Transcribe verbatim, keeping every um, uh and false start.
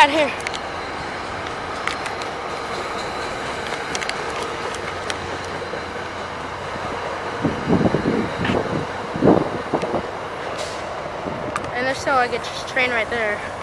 Dad, here. And there's still like a train right there.